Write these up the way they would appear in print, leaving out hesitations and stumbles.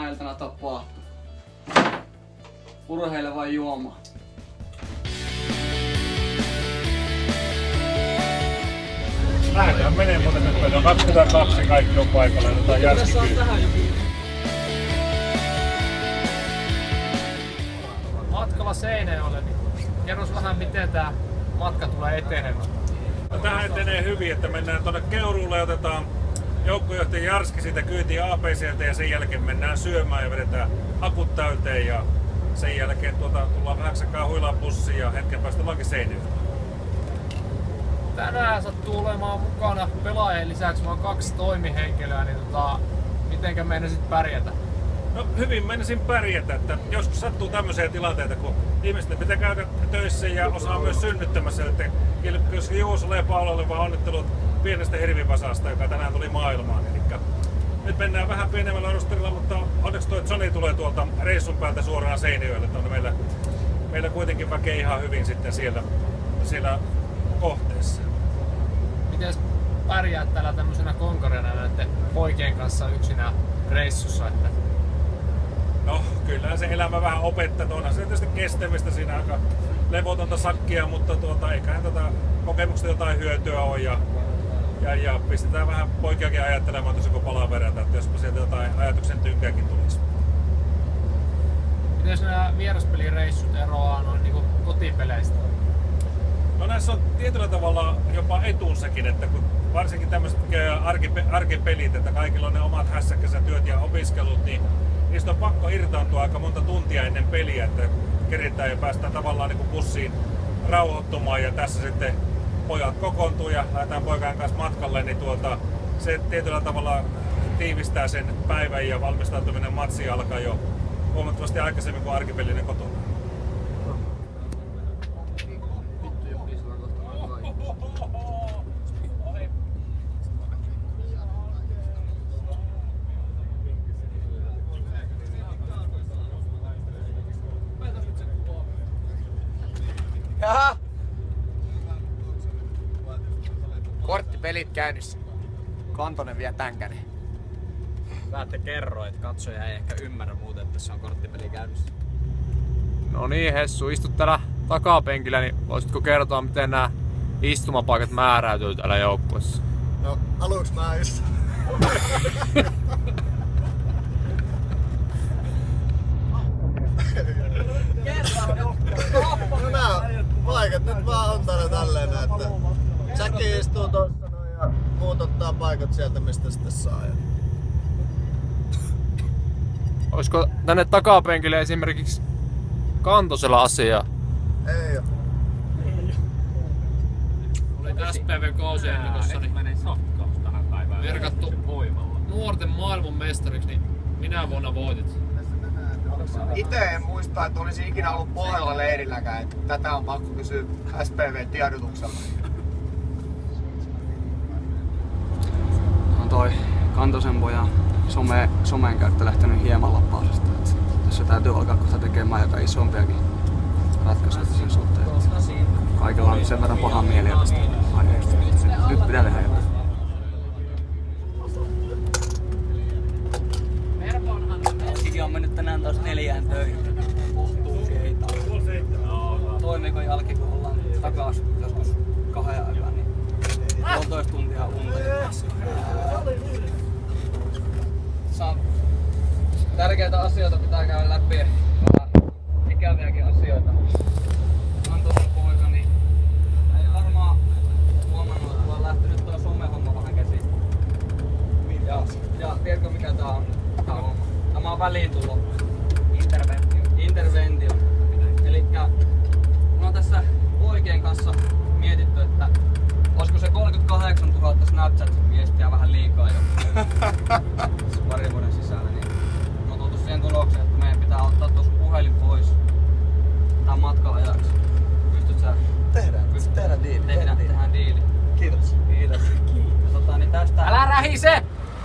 tänä iltana tapahtuu. Urheile vai juomaan? Lähdetään menee muuten nyt meillä on 22 kaikki on paikalla. Jotain Jarski Matkalla Seinäjoelle, niin kerros vähän miten tää matka tulee etenemään. No, tähän etenee hyvin, että mennään tuonne Keuruulle ja otetaan joukkojohtaja Jarski siitä kyytiin APC:ltä ja sen jälkeen mennään syömään ja vedetään akut täyteen ja sen jälkeen tullaan vähäksi aikaa huilaan bussiin ja hetken päästä ollaankin Seinäjoella. Tänään sattuu olemaan mukana pelaajien lisäksi vaan 2 toimihenkilöä, niin mitenkä meinasit pärjätä? No hyvin menisin pärjätä, että joskus sattuu tämmöisiä tilanteita, kun ihmisten pitää käydä töissä ja osaa myös synnyttämässä, että jos Juusolle ja Paulalle vaan onnittelut pienestä hirvivasasta, joka tänään tuli maailmaan. Eli nyt mennään vähän pienemmällä rosterilla, mutta onneksi toi Johnny tulee tuolta reissun päältä suoraan Seinäjoelle, että on meillä kuitenkin väkeä ihan hyvin sitten siellä kohteessa. Miten pärjäät täällä tämmöisenä konkareina näiden poikien kanssa yksinään reissussa? Että... No, kyllähän se elämä vähän opettaa. Onhan se tietysti kestämistä siinä aika levotonta sakkia, mutta eiköhän kokemuksesta jotain hyötyä ole. Ja pistetään vähän poikiakin ajattelemaan tosi kun palaverata, että jospa sieltä jotain ajatuksen tynkääkin tulisi. Miten nämä vieraspelireissut eroaa noin niin kuin kotipeleistä? No näissä on tietyllä tavalla jopa etunsakin, että kun varsinkin tämmöiset arkipelit, että kaikilla on ne omat hässäkkänsä työt ja opiskelut, niin niistä on pakko irtaantua aika monta tuntia ennen peliä, että keritään ja päästään tavallaan niin kuin bussiin rauhoittumaan ja tässä sitten pojat kokoontuu ja lähdetään poikien kanssa matkalle, niin se tietyllä tavalla tiivistää sen päivän ja valmistautuminen matsiin alkaa jo huomattavasti aikaisemmin kuin arkipelinen kotona. Jaha! Korttipelit käynnissä. Kantonen vie tänkänen. Hyvä, että kerro, että katsoja ei ehkä ymmärrä muuten, että tässä on korttipeli käynnissä. No niin, Hessu, istut täällä takapenkillä, niin voisitko kertoa, miten nämä istumapaikat määräytyy täällä joukkueessa? No, aluksi mä istun. No nää paikat nyt vaan on täällä tälleen, että Säkki istuu tossa noin ja muut ottaa paikat sieltä mistä sitten saa. Olisiko tänne takapenkille esimerkiksi Kantosella asiaa? Ei oo. Olin SPV-kausiennikossa, niin virkattu nuorten maailmanmestariksi, niin minä vuonna voitit? Itse en muista, että olisi ikinä ollut Pohjola leirilläkään, että tätä on pakko kysyä SPV-tiedotuksella. On toi Kantosen pojan somen käyttö lähtenyt hieman lappaasesta. Tässä täytyy alkaa kohta tekemään jotain isompiakin ratkaisuja sen suhteen. Kaikilla on sen verran paha mieli tästä aiheesta. Nyt pitää tehdä jotain. Sikin on mennyt tänään taas 4 töihin. Kohtuukin ei toimiiko jälki, kun ollaan takas joskus 2 aikaa, niin 1,5 tuntia unta. Tärkeitä asioita pitää käydä läpi. Ikäviäkin asioita. Kantosen poika, niin ei varmaan huomannut, että on lähtenyt tuo somehomma vähän käsiin. Ja tiedätkö mikä tää on? Tämä on väliintulo. Interventio. Elikkä me on tässä poikien kanssa mietitty, että olisiko se 38 000 Snapchat-viestiä vähän liikaa jo parin vuoden sisällä. Niin me on tultu siihen tulokseen, että meidän pitää ottaa tuossa puhelin pois tämän matkan ajaksi. Pystyt sä? Tehdään diili. Tehdään diili. Kiitos. Kiitos. Niin tästä... Älä rähise!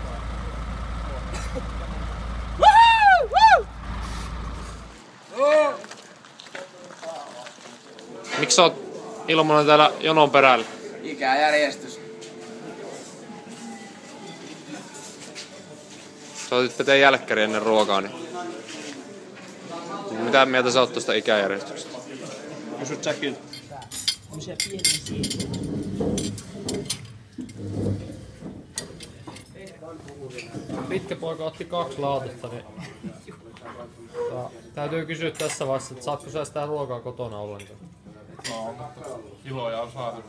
Miksi sä oot ilmoinen täällä jonon perällä? Ikäjärjestys. Sä otit Peten jälkkäri ennen ruokaa, niin mitä mieltä sä oot tosta ikäjärjestyksestä? Kysy Jackilta. Pitkä poika otti 2 laatetta, niin täytyy kysyä tässä vaiheessa, että saatko sä sitä ruokaa kotona ollenkaan? No, kiloja on saatu.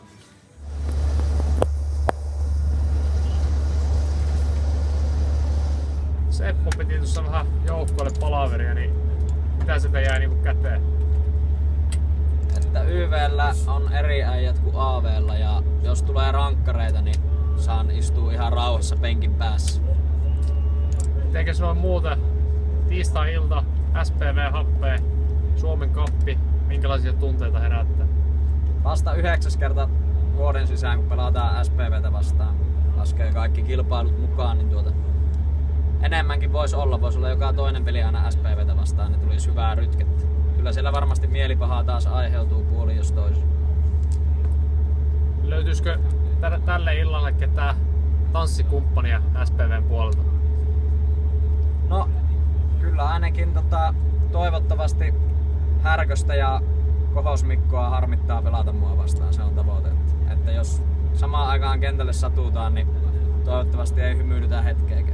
Seppo piti tuossa vähän joukkoille palaveria, niin mitä sieltä jäi niinku käteen? Että YV:llä on eri äijät kuin AV:lla ja jos tulee rankkareita, niin saan istua ihan rauhassa penkin päässä. Mitenkäs noin muuten? Tiistai-ilta, SPV-happea, Suomen kappi, minkälaisia tunteita herättää? Vasta 9. kerta vuoden sisään, kun pelataan SPVtä vastaan. Laskee kaikki kilpailut mukaan, niin enemmänkin voisi olla joka toinen peli aina SPVtä vastaan, niin tulisi hyvää rytkettä. Kyllä siellä varmasti mielipahaa taas aiheutuu puoli jos toisin. Löytyisikö tälle illalle ketään tanssikumppania SPVn puolelta? No, kyllä ainakin toivottavasti Härköstä ja Kohosmikkoa harmittaa pelata mua vastaan, se on tavoite. Että jos samaan aikaan kentälle satutaan, niin toivottavasti ei hymyilytä hetkeäkään.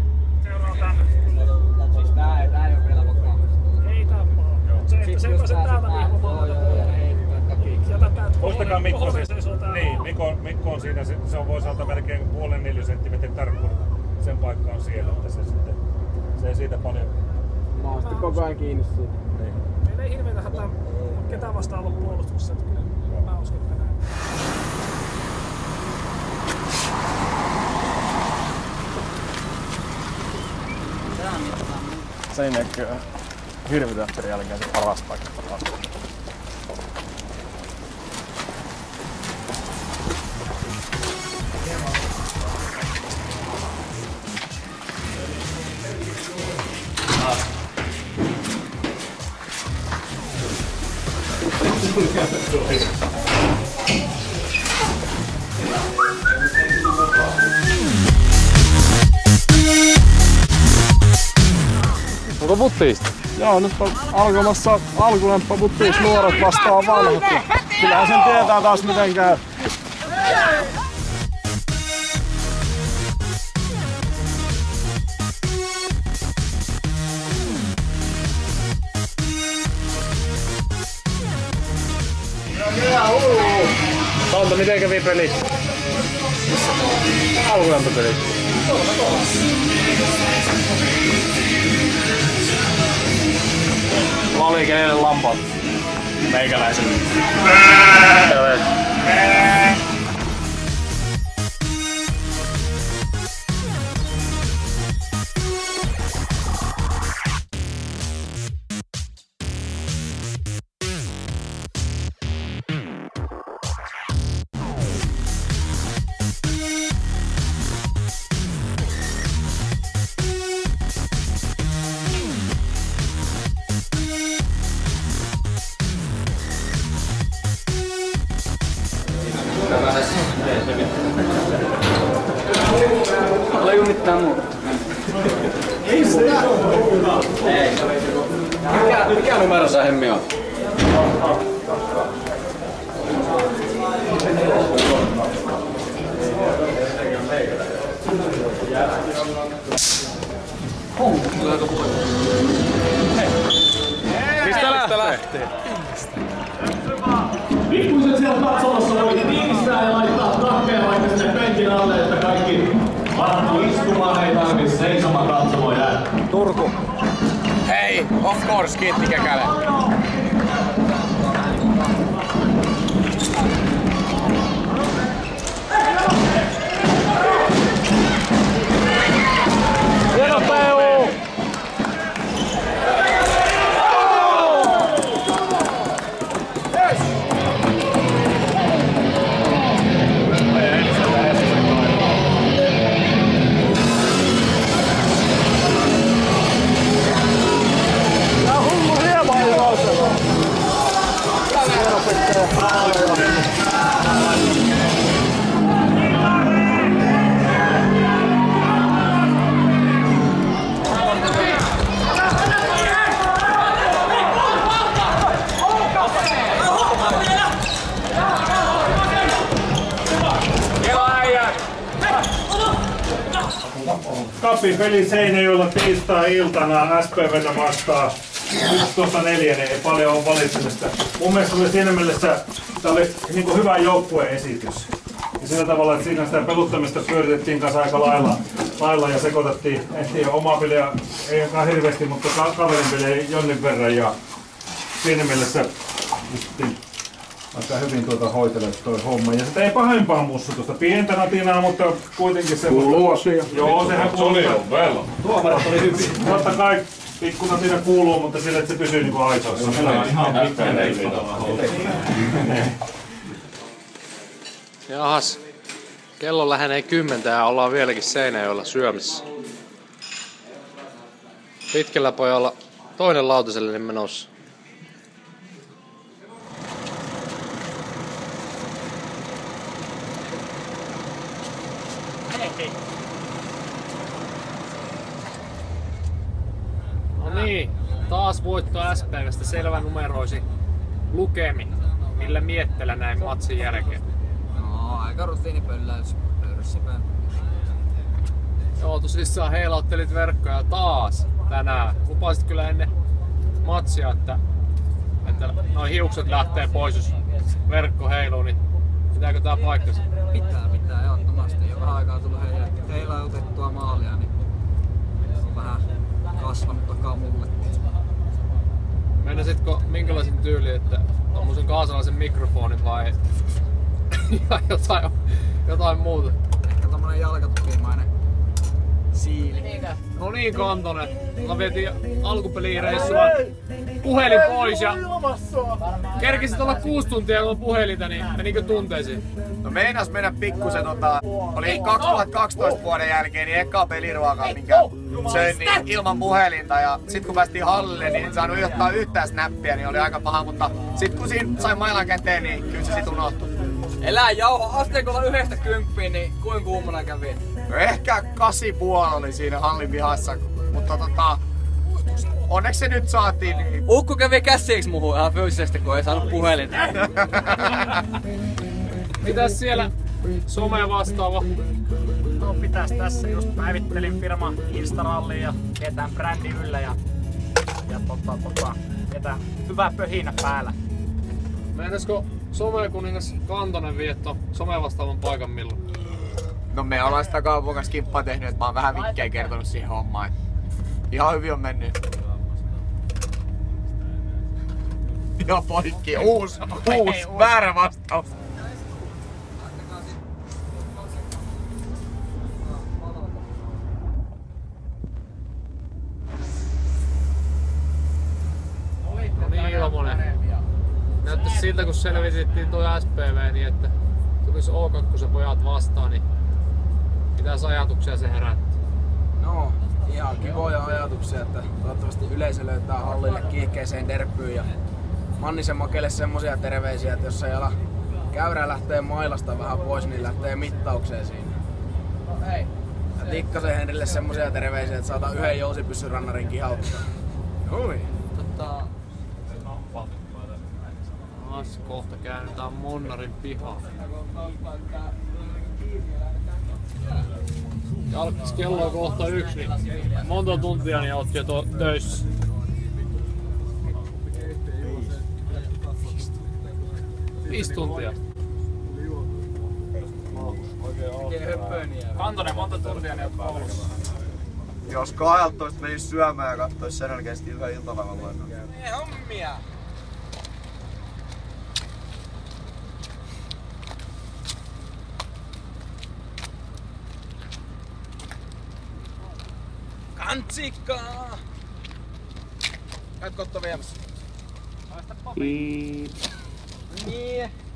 Siis tää ei oo vielä vokaamassa. Ei tää on paha. Se ei pääse täältä vielä Muistakaa Mikko on siinä, se on voisi olla melkein 0,5 senttimetrin tarkkuudella. Sen paikka on siellä, että se ei siitä paljon. Mä oon sitten koko ajan kiinni siitä. Niin. Meillä ei hirveetä hätää ketään vastaan ollut puolustuksessa, että kyllä mä uskon, että näin. Sen näkyy hirvitähtärin jälkeen se paras paikka. Onko puttiista? Joo, nyt on alkamassa alkulämpö puttiis nuoret vastaan vanhat. Kyllähän sen tietää taas miten käy. Tonto, miten kävi peli? Alkulämpöpeli. Oli kenelle lampaat? Meikäläiselle. Ole jumittaa muuta. Mikä numero sä Hemmi on? Mistä lähtee? Pikkuiset siellä katsomossa voi tiivistää ja laittaa kahvia vaikka sinne penkin alle, että kaikki varttuu istumaan, ei tarvitse seisomaan katsomaan jää. Turku. Hei, of course, kiitti Kekäle. Hieno PU! Tää on hullu hiema ilmaus. Kapipeli Seinäjoella tiistai-iltana SPV:tä vastaan 11.4, niin ei paljon ole valitsemista. Mun mielestä oli siinä mielessä, tää oli niin hyvä joukkueesitys. Ja sillä tavalla, että siinä sitä peluttamista pyöritettiin kanssa aika lailla ja sekoitettiin. Ehtiin omaa peliä, ei ainakaan hirveästi, mutta kaverin peliä jonnin verran. Ja siinä mielessä pystyttiin aika hyvin hoitella toi homma. Ja sitä ei pahempaa mussutusta. Pientä natinaa, mutta kuitenkin se... Kuuluu asia. Joo, sehän kuuluu. Tuomarat oli hyvin. Totta kai pikku natina kuuluu, mutta sille, että se pysyy niinku aisoissa. Jahas, kello lähenee 10 ja ollaan vieläkin Seinäjoella syömässä. Pitkällä pojalla toinen lautaselle menossa. No niin, taas voitto SPV:stä selvä numeroisi lukemi. Millä miettelä näin matsin jälkeen? No, aika rutiinipölläys pörssipään. Joo, tosissaan heilauttelit verkkoja taas tänään. Lupasit kyllä ennen matsia, että noi hiukset lähtee pois, jos verkko heiluu, niin pitääkö tää paikkansa? Pitää ehdottomasti. Jo vähän aikaa tullut heilautettua maalia, niin on vähän kasvanut takaa mulle. Meinasitko minkälaisen tyyliin, että tommosen kaasalaisen mikrofonin vai jotain muuta? Ehkä tommonen jalkatukimainen siili. No niin, Kantonen. Mä vietiin alkupelireissulla puhelin pois ja kerkisit olla 6 tuntia ilman puhelinta, niin menikö tunteisiin? No meinas mennä pikkusen oli 2012 vuoden jälkeen niin eka peliruoka, minkä söin niin ilman puhelinta ja sit kun päästiin hallille, niin en saanut ottaa yhtään snappia, niin oli aika paha, mutta sit kun siinä sai mailan käteen, niin kyllä se sit unohtui. Elää jauho asteikolla 1–10, niin kuinka kuumana kävi? No ehkä 8,5 oli siinä hallin pihassa, mutta onneksi se nyt saatiin. Niin... Ukko kävi käsiiksi muuhun ihan fyysisesti, kun ei saanut puhelinta. Mitäs siellä some vastaava? No pitäis tässä just päivittelin firman Instaralliin ja ketään brändi yllä ja ketään hyvä pöhinä päällä. Meinasko somekuningas Kantonen vietto some vastaavan paikan milloin? No me ollaan sitä kaupan kanssa kimppaa tehnyt, että mä oon vähän vinkkejä kertonut siihen hommaan. Ihan hyvin on mennyt. Ja poikki, uusi, väärä vastaus. No niin, Ilmonen. Näyttäisi siltä, kun selvitettiin tuo SPV, niin että tulisi O2 pojat vastaan, niin mitäs ajatuksia se herätti? No, ihan kivoja ajatuksia, että toivottavasti yleisö löytää hallille kiihkeeseen derpyyn ja Mannisen Makelle semmosia terveisiä, että jos ei ala käyrä lähtee mailasta vähän pois, niin lähtee mittaukseen siinä. Ja Tikkasen Henrille semmosia terveisiä, että saadaan yhden jousipyssyrannarin kihauttaa. Hui. Kohta käännytään Monnarin pihaan. Jalkas kello on kohta 1, niin monta tuntia niin oot jo töissä? Viisi tuntia. Kantonen, monta tuntia ne on koulussa? Jos 12 menis syömään ja kattois sen jälkeen yhden iltapäivän luennon. Ei hommia! Kantsikkaa! Käytkö ottaa viemässä? Niin. Niin.